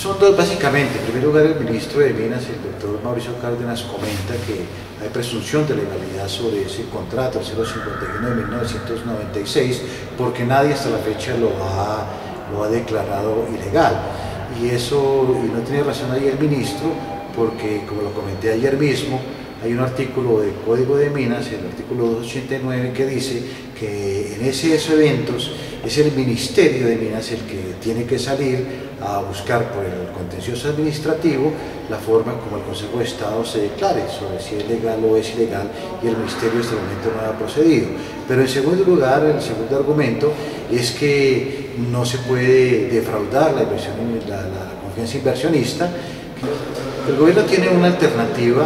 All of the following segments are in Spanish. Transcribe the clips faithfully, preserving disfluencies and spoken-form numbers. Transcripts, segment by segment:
Son dos básicamente. En primer lugar, el ministro de Minas, el doctor Mauricio Cárdenas, comenta que hay presunción de legalidad sobre ese contrato, el cero cincuenta y uno de mil novecientos noventa y seis, porque nadie hasta la fecha lo ha, lo ha declarado ilegal. Y eso, y no tiene razón ahí el ministro, porque como lo comenté ayer mismo, hay un artículo del Código de Minas, el artículo doscientos ochenta y nueve, que dice que en esos eventos es el Ministerio de Minas el que tiene que salir a buscar por el contencioso administrativo la forma como el Consejo de Estado se declare sobre si es legal o es ilegal, y el Ministerio hasta el momento no ha procedido. Pero en segundo lugar, el segundo argumento es que no se puede defraudar la, inversión, la, la confianza inversionista. El gobierno tiene una alternativa,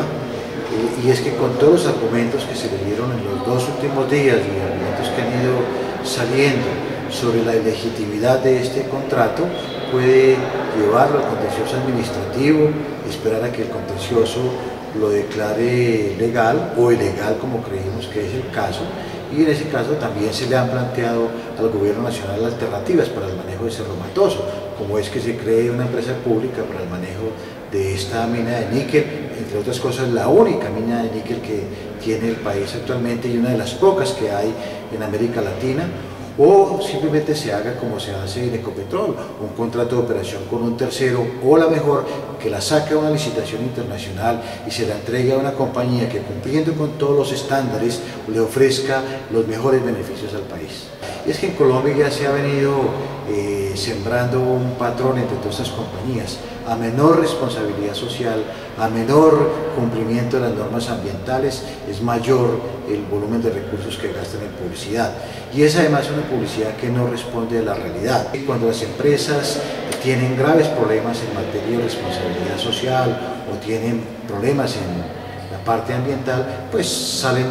y es que con todos los argumentos que se le dieron en los dos últimos días y argumentos que han ido saliendo sobre la ilegitimidad de este contrato, puede llevarlo al contencioso administrativo, esperar a que el contencioso lo declare legal o ilegal, como creímos que es el caso, y en ese caso también se le han planteado al gobierno nacional alternativas para el manejo de Cerro Matoso, como es que se cree una empresa pública para el manejo de esta mina de níquel, entre otras cosas la única mina de níquel que tiene el país actualmente y una de las pocas que hay en América Latina, o simplemente se haga como se hace en Ecopetrol, un contrato de operación con un tercero, o la mejor, que la saque a una licitación internacional y se la entregue a una compañía que, cumpliendo con todos los estándares, le ofrezca los mejores beneficios al país. Y es que en Colombia ya se ha venido eh, sembrando un patrón entre todas estas compañías: a menor responsabilidad social, a menor cumplimiento de las normas ambientales, es mayor el volumen de recursos que gastan en publicidad. Y es además una publicidad que no responde a la realidad. Cuando las empresas tienen graves problemas en materia de responsabilidad social o tienen problemas en la parte ambiental, pues salen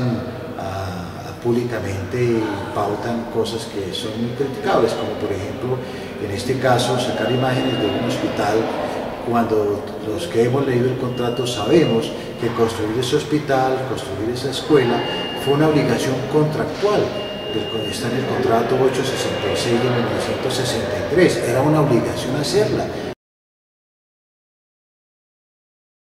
a, a públicamente y pautan cosas que son muy criticables, como por ejemplo, en este caso, sacar imágenes de un hospital cuando los que hemos leído el contrato sabemos que construir ese hospital, construir esa escuela, fue una obligación contractual. Está en el contrato ochocientos sesenta y seis de mil novecientos sesenta y tres, era una obligación hacerla.